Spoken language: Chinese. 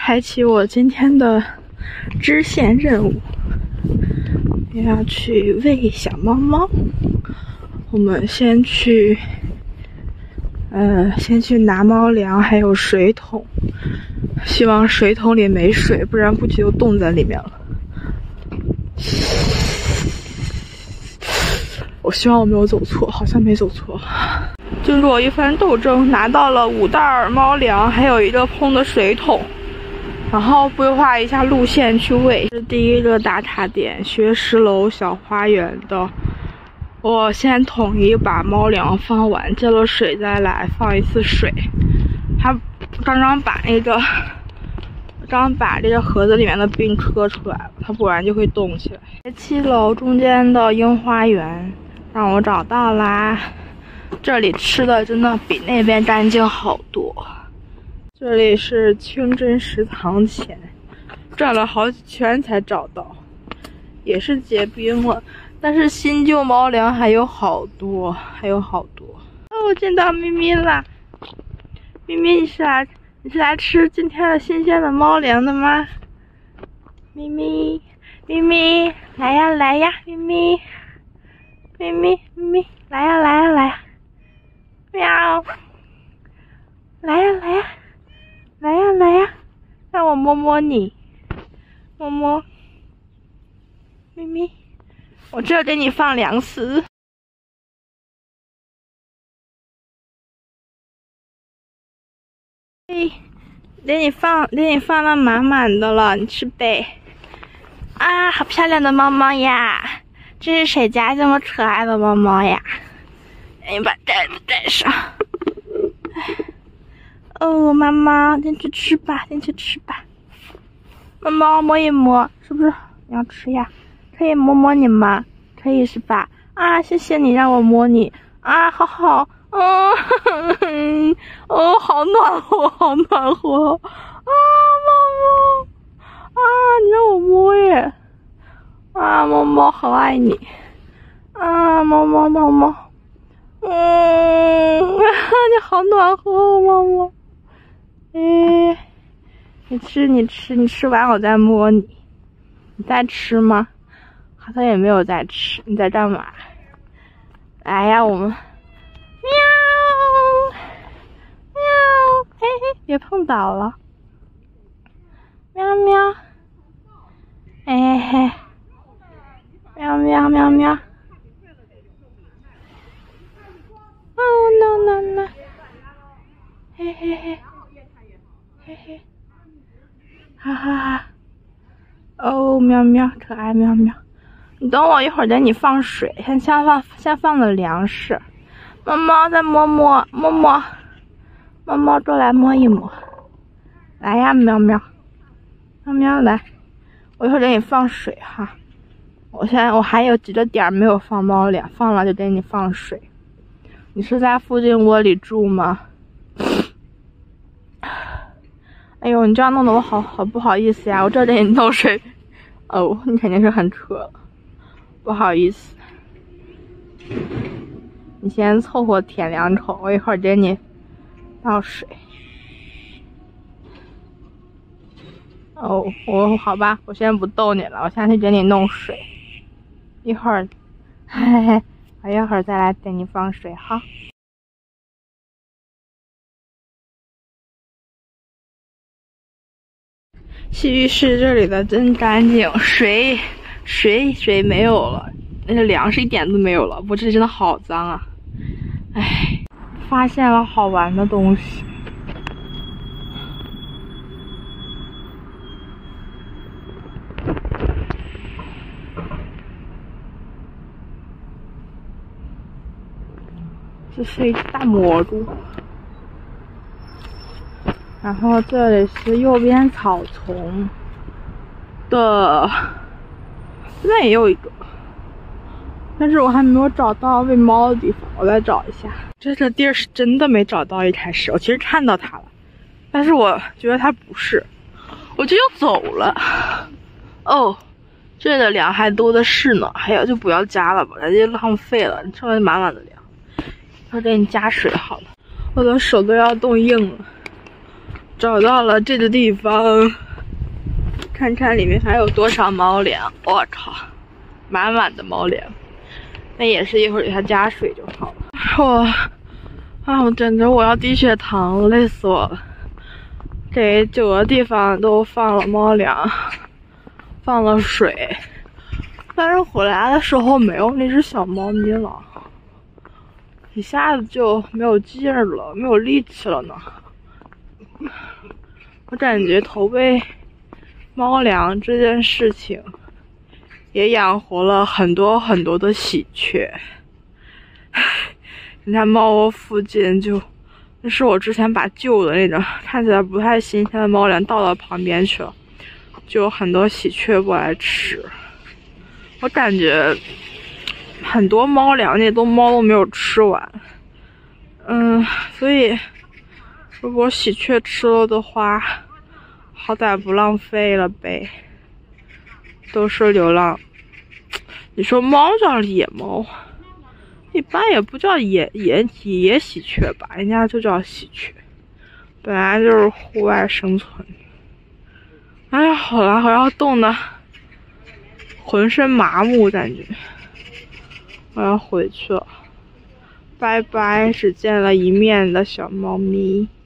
开启我今天的支线任务，要去喂小猫猫。我们先去拿猫粮，还有水桶。希望水桶里没水，不然估计就冻在里面了。我希望我没有走错，好像没走错。经过一番斗争，拿到了5袋猫粮，还有一个空的水桶。然后规划一下路线去喂。是第一个打卡点，学10楼小花园的。我先统一把猫粮放完，接了水再来放一次水。他刚刚把这个盒子里面的冰磕出来了，它不然就会冻起来。7楼中间的樱花园让我找到啦，这里吃的真的比那边干净好多。这里是清真食堂前，转了好几圈才找到，也是结冰了，但是新旧猫粮还有好多。哦，见到咪咪啦！咪咪，你是来吃今天的新鲜的猫粮的吗？咪咪，来呀，咪咪，来呀，喵，来呀，让我摸摸你，摸，咪咪，我这给你放粮食。给你放了满满的了，你吃呗。啊，好漂亮的猫猫呀！这是谁家这么可爱的猫猫呀？你把袋子带上。哦，妈妈，进去吃吧。猫猫摸一摸，是不是你要吃呀？可以摸摸你吗？可以是吧？啊，谢谢你让我摸你啊，好好。哦，好暖和啊，猫猫啊，你让我摸耶！啊，猫猫好爱你啊，猫猫，你好暖和哦，猫猫。你吃完我再摸你。你在吃吗？好像也没有在吃。你在干嘛？来呀，我们。嘿，别碰倒了。喵，嘿，喵。哦 no， 嘿，哈哈，哦喵，可爱喵。你等我一会儿，等你放水，先放了粮食。猫猫再摸，猫猫过来摸一摸，来呀，喵来，我一会儿给你放水哈。我还有几个点没有放猫粮，放了就给你放水。你是在附近窝里住吗？哎呦，你这样弄得我好不好意思呀！我这给你弄水，哦，你肯定是很渴了，不好意思。你先凑合舔2口，我一会儿给你倒水。哦，好吧，我先不逗你了，我先去给你弄水。一会儿，我一会儿再来给你放水哈。洗浴室这里的真干净，水没有了，那个粮食一点都没有了，我这里真的好脏啊！哎，发现了好玩的东西。这是一只大蘑菇。然后这里是右边草丛的，这边也有一个，但是我还没有找到喂猫的地方，我再找一下。这个地儿是真的没找到，一开始我其实看到它了，但是我觉得它不是，我就又走了。哦，这里的粮还多的是呢，还有就不要加了吧，直接浪费了，你剩下满满的粮。我给你加水好了，我的手都要冻硬了。 找到了这个地方，看看里面还有多少猫粮。我靠，满满的猫粮。那也是一会儿给它加水就好了。我简直我要低血糖了，累死我了。这9个地方都放了猫粮，放了水，但是回来的时候没有那只小猫咪了，一下子就没有劲儿了，没有力气了呢。我感觉投喂猫粮这件事情也养活了很多很多的喜鹊。你看猫窝附近那是我之前把旧的那种看起来不太新鲜的猫粮倒到旁边去了，就有很多喜鹊过来吃。我感觉很多猫粮那猫都没有吃完，所以如果喜鹊吃了的话，好歹不浪费了呗。都是流浪，你说猫叫野猫，一般也不叫野喜鹊吧，人家就叫喜鹊，本来就是户外生存。哎呀，好了，我要冻得浑身麻木，感觉我要回去了。拜拜，只见了一面的小猫咪。